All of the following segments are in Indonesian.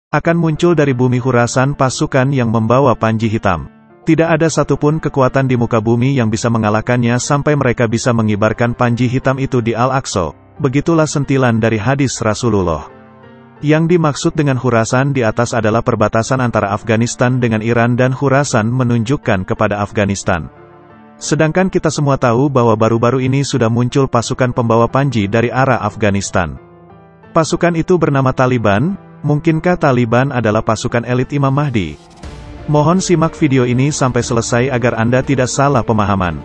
Akan muncul dari bumi Khurasan pasukan yang membawa panji hitam. Tidak ada satupun kekuatan di muka bumi yang bisa mengalahkannya sampai mereka bisa mengibarkan panji hitam itu di Al-Aqsa. Begitulah sentilan dari hadis Rasulullah. Yang dimaksud dengan Khurasan di atas adalah perbatasan antara Afghanistan dengan Iran, dan Khurasan menunjukkan kepada Afghanistan. Sedangkan kita semua tahu bahwa baru-baru ini sudah muncul pasukan pembawa panji dari arah Afghanistan. Pasukan itu bernama Taliban. Mungkinkah Taliban adalah pasukan elit Imam Mahdi? Mohon simak video ini sampai selesai agar Anda tidak salah pemahaman.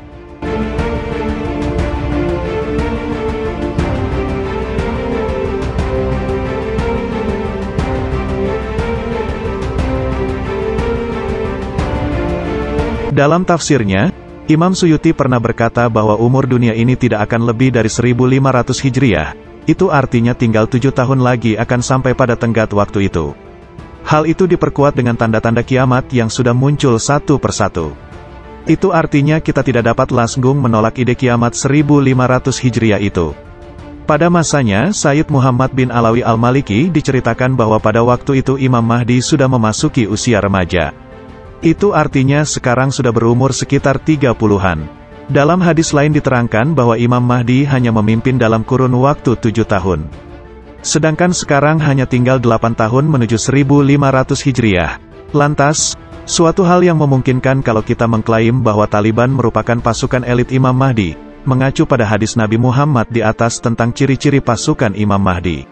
Dalam tafsirnya, Imam Suyuti pernah berkata bahwa umur dunia ini tidak akan lebih dari 1500 Hijriah. Itu artinya tinggal 7 tahun lagi akan sampai pada tenggat waktu itu. Hal itu diperkuat dengan tanda-tanda kiamat yang sudah muncul satu persatu. Itu artinya kita tidak dapat langsung menolak ide kiamat 1500 Hijriah itu. Pada masanya, Sayyid Muhammad bin Alawi Al-Maliki diceritakan bahwa pada waktu itu Imam Mahdi sudah memasuki usia remaja. Itu artinya sekarang sudah berumur sekitar 30-an. Dalam hadis lain diterangkan bahwa Imam Mahdi hanya memimpin dalam kurun waktu 7 tahun. Sedangkan sekarang hanya tinggal 8 tahun menuju 1500 Hijriah. Lantas, suatu hal yang memungkinkan kalau kita mengklaim bahwa Taliban merupakan pasukan elit Imam Mahdi, mengacu pada hadis Nabi Muhammad di atas tentang ciri-ciri pasukan Imam Mahdi.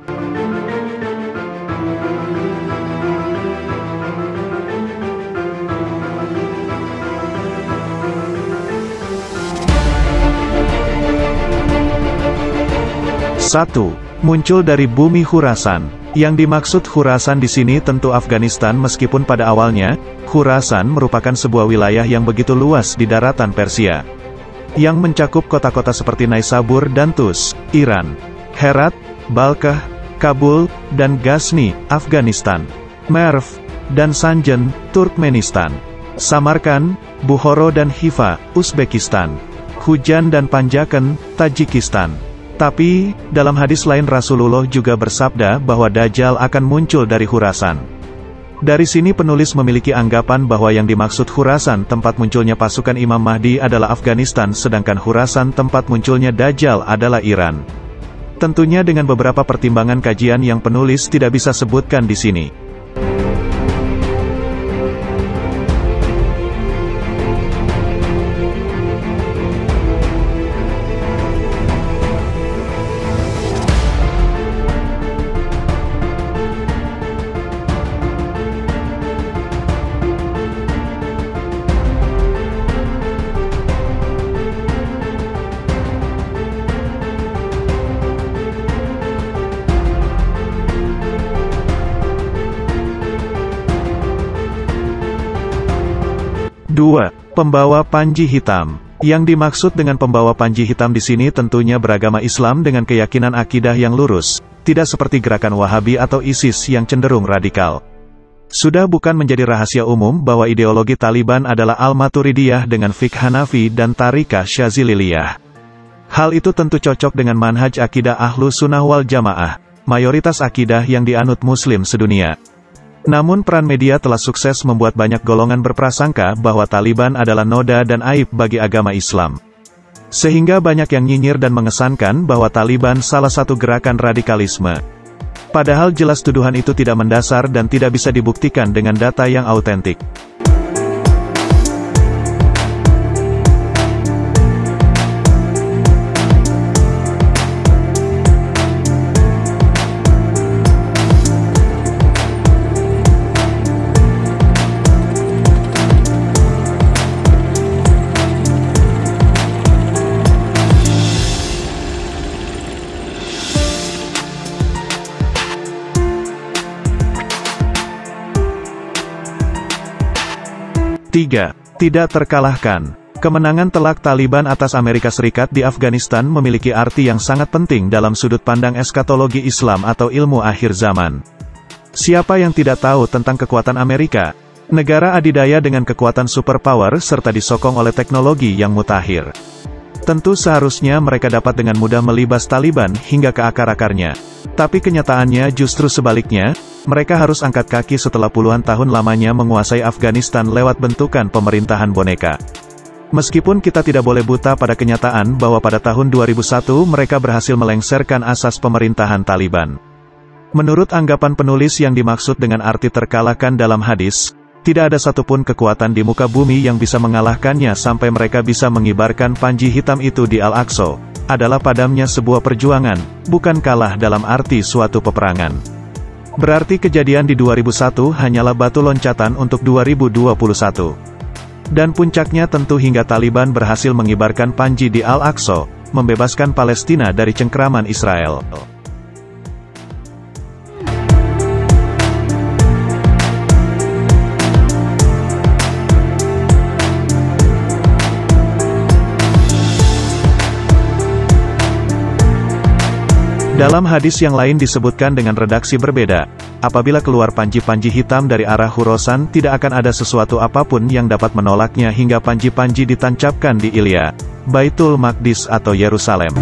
Satu, muncul dari bumi Khurasan. Yang dimaksud Khurasan di sini tentu Afghanistan, meskipun pada awalnya, Khurasan merupakan sebuah wilayah yang begitu luas di daratan Persia. Yang mencakup kota-kota seperti Naisabur dan Tus, Iran, Herat, Balkh, Kabul, dan Ghazni, Afghanistan, Merv, dan Sanjan, Turkmenistan, Samarkand, Bukhara dan Hifa, Uzbekistan, Khujan dan Panjaken, Tajikistan. Tapi, dalam hadis lain Rasulullah juga bersabda bahwa Dajjal akan muncul dari Khurasan. Dari sini penulis memiliki anggapan bahwa yang dimaksud Khurasan tempat munculnya pasukan Imam Mahdi adalah Afghanistan, sedangkan Khurasan tempat munculnya Dajjal adalah Iran. Tentunya dengan beberapa pertimbangan kajian yang penulis tidak bisa sebutkan di sini. Dua, pembawa panji hitam. Yang dimaksud dengan pembawa panji hitam di sini tentunya beragama Islam dengan keyakinan akidah yang lurus, tidak seperti gerakan Wahabi atau ISIS yang cenderung radikal. Sudah bukan menjadi rahasia umum bahwa ideologi Taliban adalah Al-Maturidiyah dengan fiqh Hanafi dan Tariqah Syaziliyah. Hal itu tentu cocok dengan manhaj akidah Ahlus Sunnah wal Jamaah, mayoritas akidah yang dianut Muslim sedunia. Namun peran media telah sukses membuat banyak golongan berprasangka bahwa Taliban adalah noda dan aib bagi agama Islam. Sehingga banyak yang nyinyir dan mengesankan bahwa Taliban salah satu gerakan radikalisme. Padahal jelas tuduhan itu tidak mendasar dan tidak bisa dibuktikan dengan data yang autentik. 3. Tidak terkalahkan. Kemenangan telak Taliban atas Amerika Serikat di Afghanistan memiliki arti yang sangat penting dalam sudut pandang eskatologi Islam atau ilmu akhir zaman. Siapa yang tidak tahu tentang kekuatan Amerika? Negara adidaya dengan kekuatan superpower serta disokong oleh teknologi yang mutakhir. Tentu seharusnya mereka dapat dengan mudah melibas Taliban hingga ke akar-akarnya. Tapi kenyataannya justru sebaliknya, mereka harus angkat kaki setelah puluhan tahun lamanya menguasai Afghanistan lewat bentukan pemerintahan boneka. Meskipun kita tidak boleh buta pada kenyataan bahwa pada tahun 2001 mereka berhasil melengsarkan asas pemerintahan Taliban. Menurut anggapan penulis yang dimaksud dengan arti terkalahkan dalam hadis, tidak ada satupun kekuatan di muka bumi yang bisa mengalahkannya sampai mereka bisa mengibarkan panji hitam itu di Al-Aqsa. Adalah padamnya sebuah perjuangan, bukan kalah dalam arti suatu peperangan. Berarti kejadian di 2001 hanyalah batu loncatan untuk 2021. Dan puncaknya tentu hingga Taliban berhasil mengibarkan panji di Al-Aqsa, membebaskan Palestina dari cengkeraman Israel. Dalam hadis yang lain disebutkan dengan redaksi berbeda, apabila keluar panji-panji hitam dari arah Khurasan tidak akan ada sesuatu apapun yang dapat menolaknya hingga panji-panji ditancapkan di Ilya, Baitul Maqdis atau Yerusalem.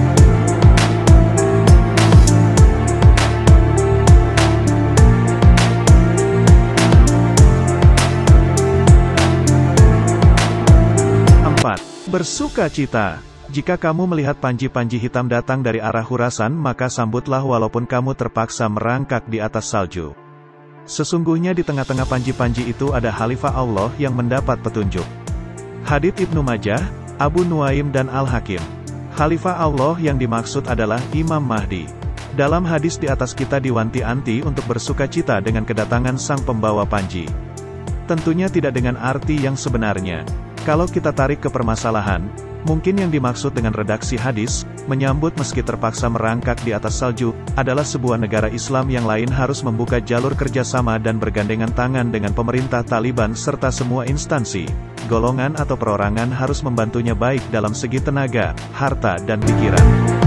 Bersukacita. Jika kamu melihat panji-panji hitam datang dari arah Khurasan, maka sambutlah walaupun kamu terpaksa merangkak di atas salju. Sesungguhnya di tengah-tengah panji-panji itu ada Khalifah Allah yang mendapat petunjuk. Hadits Ibnu Majah, Abu Nuaim dan Al-Hakim. Khalifah Allah yang dimaksud adalah Imam Mahdi. Dalam hadis di atas kita diwanti-wanti untuk bersukacita dengan kedatangan sang pembawa panji. Tentunya tidak dengan arti yang sebenarnya. Kalau kita tarik ke permasalahan, mungkin yang dimaksud dengan redaksi hadis, menyambut meski terpaksa merangkak di atas salju, adalah sebuah negara Islam yang lain harus membuka jalur kerjasama dan bergandengan tangan dengan pemerintah Taliban serta semua instansi, golongan atau perorangan harus membantunya baik dalam segi tenaga, harta dan pikiran.